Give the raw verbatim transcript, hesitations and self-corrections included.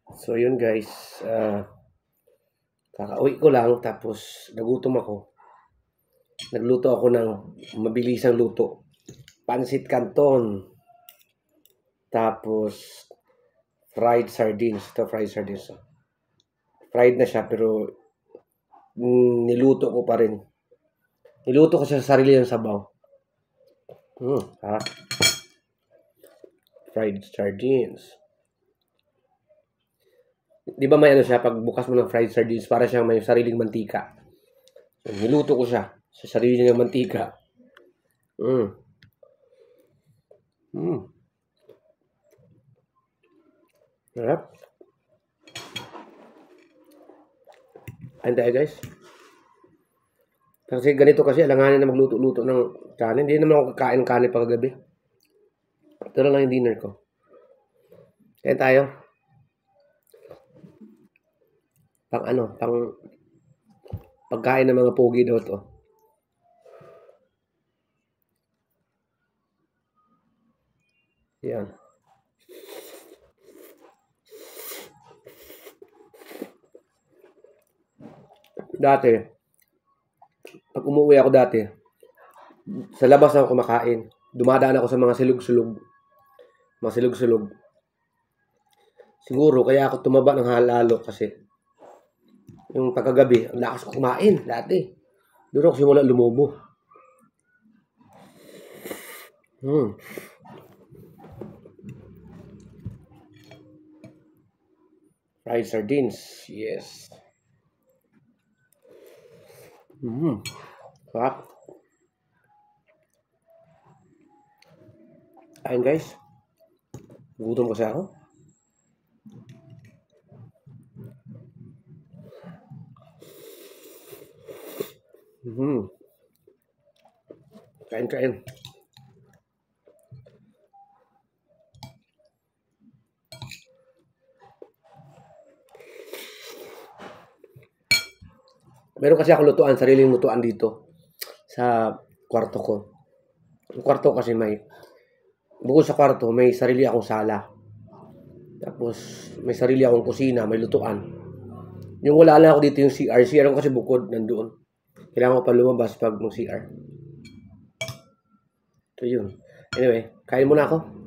So yun guys, ah, kakauwi ko lang tapos nagutom ako. Nagluto ako ng mabilisang luto. Pansit Canton. Tapos fried sardines. Ito fried sardines. oh. Fried na siya pero mm, niluto ko pa rin. Niluto ko siya sa sarili ng sabaw. Hmm, ha? Fried sardines. Di ba may ano siya, pag bukas mo ng fried sardines, para siyang may sariling mantika. So, niluto ko siya sa sarili ng mantika. Mm. Mm. Sarap. Ayun tayo guys. Kasi ganito kasi, alanganin na magluto-luto ng kanin. Hindi naman ako kakain ng kanin pagkagabi. Ito na lang yung dinner ko. Kaya tayo. Pang ano, pang pagkain ng mga pogi daw to. Yan. Dati, pag umuwi ako dati, sa labas ako kumakain. Dumadaan ako sa mga silog-silog. Mga silog-silog. Siguro, kaya ako tumaba ng halalo kasi yung pagkagabi, ang lakas ko kumain dati. Doon ako simula lumubo. Hmm. Fried sardines. Yes. Hmm. Sarap. Ayun guys. Gutom kasi ako. Hmm. Kain-kain. Meron kasi ako lutuan, sariling lutuan dito sa kwarto ko. Yung kwarto kasi may, bukod sa kwarto, may sarili akong sala. Tapos, may sarili akong kusina, may lutuan. Yung wala lang ako dito yung C R. C R ko kasi bukod, nandoon. Kailangan ko pa lumabas pag mag-C R. So, yun. Anyway, kain muna ako.